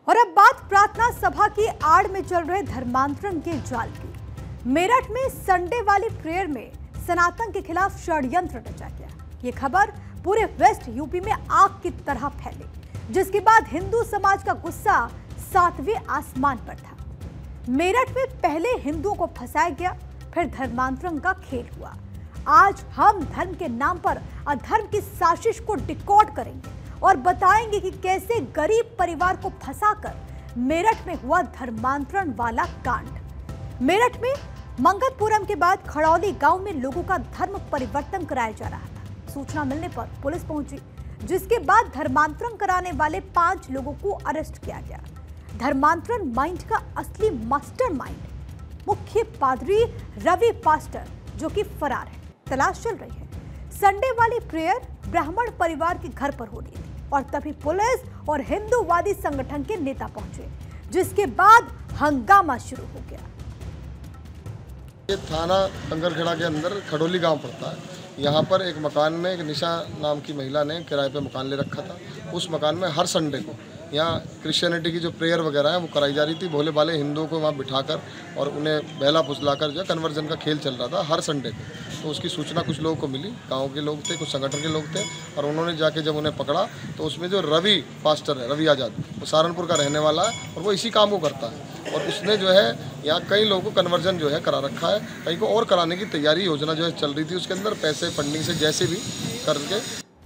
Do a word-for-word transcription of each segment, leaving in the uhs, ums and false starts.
और अब बात प्रार्थना सभा की आड़ में चल रहे धर्मांतरण के जाल की। मेरठ में संडे वाली प्रेयर में सनातन के खिलाफ षड्यंत्र रचा गया। ये खबर पूरे वेस्ट यूपी में आग की तरह फैली, जिसके बाद हिंदू समाज का गुस्सा सातवें आसमान पर था। मेरठ में पहले हिंदुओं को फंसाया गया, फिर धर्मांतरण का खेल हुआ। आज हम धर्म के नाम पर अधर्म की साजिश को डिकोड करेंगे और बताएंगे कि कैसे गरीब परिवार को फंसाकर मेरठ में हुआ धर्मांतरण वाला कांड। मेरठ में मंगतपुरम के बाद खड़ौली गांव में लोगों का धर्म परिवर्तन कराया जा रहा था। सूचना मिलने पर पुलिस पहुंची, जिसके बाद धर्मांतरण कराने वाले पांच लोगों को अरेस्ट किया गया। धर्मांतरण माइंड का असली मास्टरमाइंड मुख्य पादरी रवि पास्टर, जो कि फरार है, तलाश चल रही है। संडे वाली प्रेयर ब्राह्मण परिवार के घर पर हो रही थी और तभी पुलिस और हिंदूवादी संगठन के नेता पहुंचे, जिसके बाद हंगामा शुरू हो गया। ये थाना टंगरखेड़ा के अंदर खड़ौली गांव पड़ता है। यहाँ पर एक मकान में एक निशा नाम की महिला ने किराए पे मकान ले रखा था। उस मकान में हर संडे को यहाँ क्रिश्चियनिटी की जो प्रेयर वगैरह है वो कराई जा रही थी। भोले भाले हिंदुओं को वहाँ बिठाकर और उन्हें बहला फुसलाकर जो कन्वर्जन का खेल चल रहा था हर संडे को। तो उसकी सूचना कुछ लोगों को मिली, गांव के लोग थे, कुछ संगठन के लोग थे, और उन्होंने जाके जब उन्हें पकड़ा तो उसमें जो रवि पास्टर है, रवि आज़ाद, वो सहारनपुर का रहने वाला है और वो इसी काम को करता है। और उसने जो है यहाँ कई लोगों को कन्वर्जन जो है करा रखा है, कहीं को और कराने की तैयारी योजना जो है चल रही थी। उसके अंदर पैसे फंडिंग से जैसे भी करके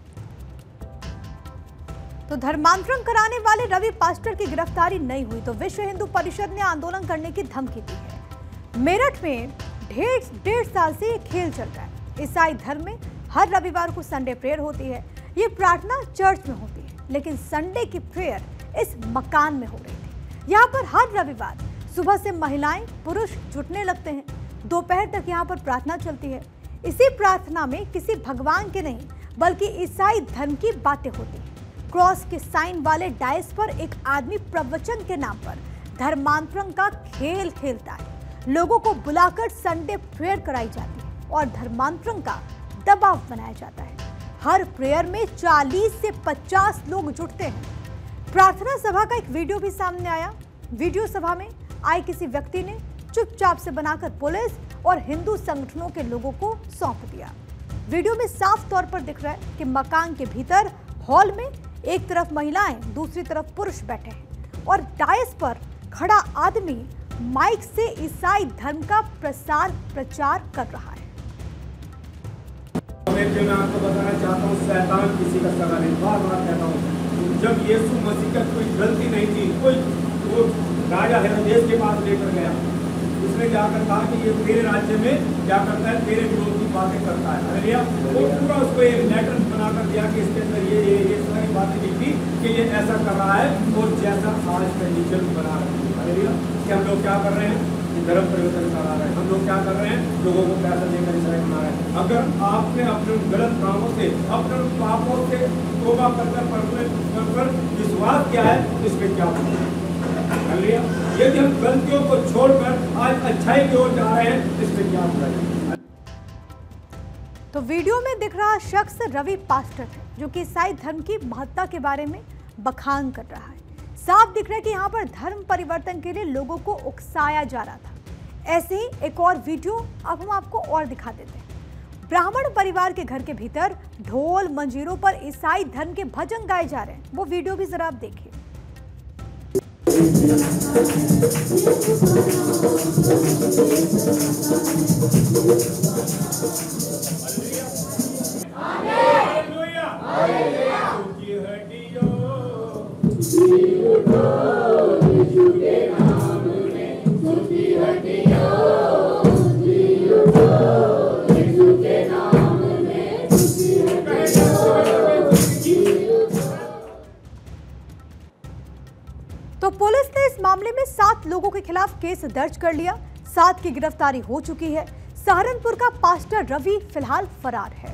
तो धर्मांतरण कराने वाले रवि पास्टर की गिरफ्तारी नहीं हुई तो विश्व हिंदू परिषद ने आंदोलन करने की धमकी दी है। मेरठ में डेढ़ डेढ़ साल से ये खेल चल रहा है। ईसाई धर्म में हर रविवार को संडे प्रेयर होती है। ये प्रार्थना चर्च में होती है, लेकिन संडे की प्रेयर इस मकान में हो रही थी। यहाँ पर हर रविवार सुबह से महिलाएं पुरुष जुटने लगते हैं। दोपहर तक यहाँ पर प्रार्थना चलती है। इसी प्रार्थना में किसी भगवान के नहीं बल्कि ईसाई धर्म की बातें होती हैं। क्रॉस के साइन वाले डायस पर एक आदमी प्रवचन के नाम पर धर्मांतरण का खेल खेलता है। लोगों को बुलाकर संडे प्रेयर कराई जाती है और धर्मांतरण का दबाव बनाया जाता है। हर प्रेयर में चालीस से पचास लोग जुटते हैं। प्रार्थना सभा का एक वीडियो भी सामने आया। वीडियो सभा में आए किसी व्यक्ति ने चुपचाप से बनाकर पुलिस और हिंदू संगठनों के लोगों को सौंप दिया। वीडियो में साफ तौर पर दिख रहा है कि मकान के भीतर हॉल में एक तरफ महिलाएं, दूसरी तरफ पुरुष बैठे हैं और डायस पर खड़ा आदमी माइक से ईसाई धर्म का प्रसार प्रचार कर रहा है। मैं आपको बताना चाहता हूँ, शैतान किसी का सगा नहीं। बार बार कहता हूँ, जब यीशु मसीह का कोई गलती नहीं थी, कोई वो राजा हेरोदेस के पास लेकर गया, उसने जाकर कहा कि ये तेरे राज्य में क्या करता है, तेरे विरोध की बातें करता है। अरे वो पूरा उसको एक लेटर बनाकर दिया कि इसके अंदर ये ये ये सारी बातें लिखी कि ये ऐसा कर रहा है और जैसा आज कंडीशन बना रहे हैं। अरे कि हम लोग क्या कर रहे हैं, धर्म परिवर्तन करा रहे हैं। हम लोग क्या कर रहे हैं, लोगों को पैसा देकर ईसाई बना रहे हैं। अगर आपने अपने गलत कामों से, अपने पापों से तौबा कर विश्वास किया है, इसमें क्या यदि हम गलतियों को छोड़कर आज अच्छाई की ओर जा रहे हैं, इसमें क्या है। तो वीडियो में दिख रहा शख्स रवि पास्टर है, जो कि ईसाई धर्म की महत्ता के बारे में बखान कर रहा है। साफ दिख रहा है कि यहाँ पर धर्म परिवर्तन के लिए लोगों को उकसाया जा रहा था। ऐसे ही एक और वीडियो अब हम आपको और दिखा देते हैं। ब्राह्मण परिवार के घर के भीतर ढोल मंजीरों पर ईसाई धर्म के भजन गाए जा रहे हैं। वो वीडियो भी जरा आप देखिए। तो पुलिस ने इस मामले में सात लोगों के खिलाफ केस दर्ज कर लिया। सात की गिरफ्तारी हो चुकी है। सहारनपुर का पास्टर रवि फिलहाल फरार है।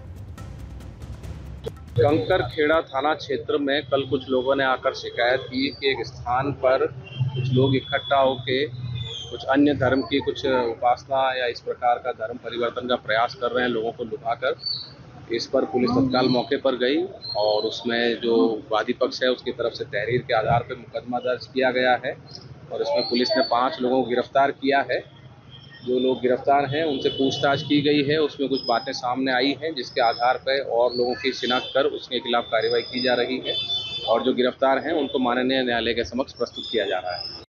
कंकरखेड़ा थाना क्षेत्र में कल कुछ लोगों ने आकर शिकायत की कि एक स्थान पर कुछ लोग इकट्ठा होकर कुछ अन्य धर्म की कुछ उपासना या इस प्रकार का धर्म परिवर्तन का प्रयास कर रहे हैं, लोगों को लुभाकर। इस पर पुलिस तत्काल मौके पर गई और उसमें जो वादी पक्ष है उसकी तरफ से तहरीर के आधार पर मुकदमा दर्ज किया गया है और इसमें पुलिस ने पाँच लोगों को गिरफ्तार किया है। जो लोग गिरफ्तार हैं उनसे पूछताछ की गई है, उसमें कुछ बातें सामने आई हैं जिसके आधार पर और लोगों की शिनाख्त कर उसके खिलाफ कार्रवाई की जा रही है और जो गिरफ्तार हैं उनको माननीय न्यायालय के समक्ष प्रस्तुत किया जा रहा है।